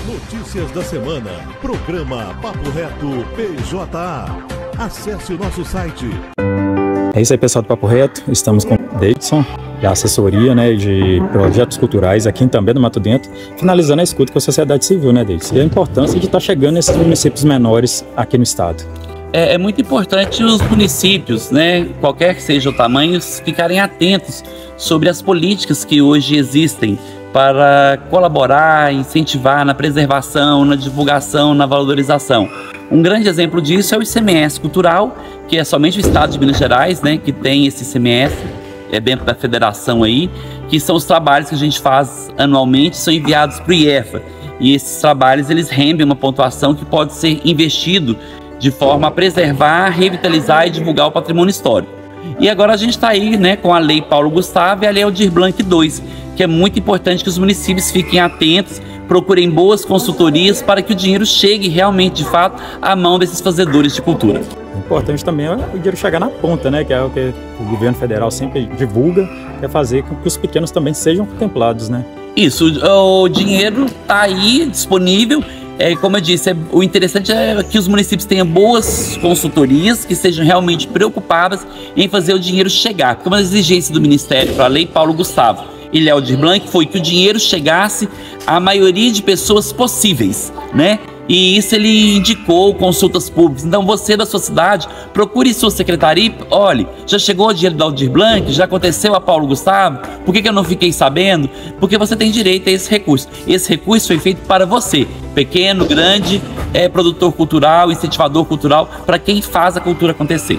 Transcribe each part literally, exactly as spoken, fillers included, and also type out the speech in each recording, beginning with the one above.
Notícias da semana. Programa Papo Reto P J A. Acesse o nosso site. É isso aí, pessoal do Papo Reto. Estamos com o Davidson, da assessoria, né, de projetos culturais aqui também do Mato Dentro, finalizando a escuta com a sociedade civil, né, Davidson? E a importância de estar chegando nesses municípios menores aqui no estado. É, é muito importante os municípios, né, qualquer que seja o tamanho, ficarem atentos sobre as políticas que hoje existem para colaborar, incentivar na preservação, na divulgação, na valorização. Um grande exemplo disso é o I C M S cultural, que é somente o estado de Minas Gerais, né, que tem esse I C M S, é dentro da federação aí, que são os trabalhos que a gente faz anualmente, são enviados para o I E F A. E esses trabalhos, eles rendem uma pontuação que pode ser investido de forma a preservar, revitalizar e divulgar o patrimônio histórico. E agora a gente está aí, né, com a Lei Paulo Gustavo e a Lei Aldir Blanc dois, que é muito importante que os municípios fiquem atentos, procurem boas consultorias para que o dinheiro chegue realmente, de fato, à mão desses fazedores de cultura. Importante também é o dinheiro chegar na ponta, né, que é o que o governo federal sempre divulga, que é fazer com que os pequenos também sejam contemplados, né? Isso, o dinheiro está aí disponível. É, como eu disse, é, o interessante é que os municípios tenham boas consultorias, que sejam realmente preocupadas em fazer o dinheiro chegar. Porque uma das exigências do Ministério para a Lei Paulo Gustavo e Lei Aldir Blanc foi que o dinheiro chegasse à maioria de pessoas possíveis, né? E isso ele indicou consultas públicas. Então você da sua cidade, procure sua secretaria, olhe, já chegou o dinheiro da Aldir Blanc, já aconteceu a Paulo Gustavo, por que que eu não fiquei sabendo? Porque você tem direito a esse recurso. Esse recurso foi feito para você, pequeno, grande, é, produtor cultural, incentivador cultural, para quem faz a cultura acontecer.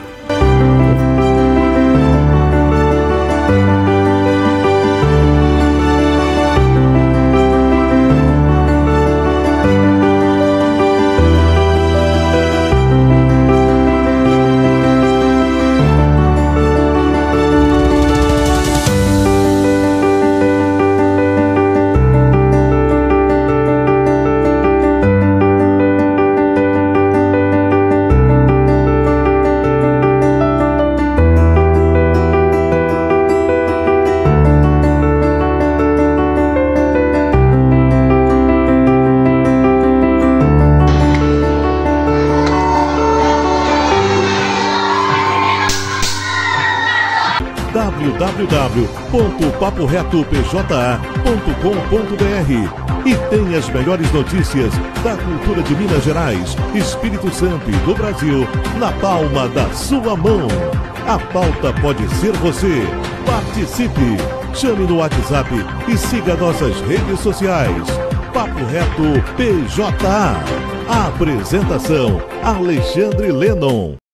w w w ponto papo reto p j a ponto com ponto b r e tem as melhores notícias da cultura de Minas Gerais, Espírito Santo e do Brasil na palma da sua mão. A pauta pode ser você. Participe! Chame no WhatsApp e siga nossas redes sociais. Papo Reto P J A. Apresentação: Alexandre Lennon.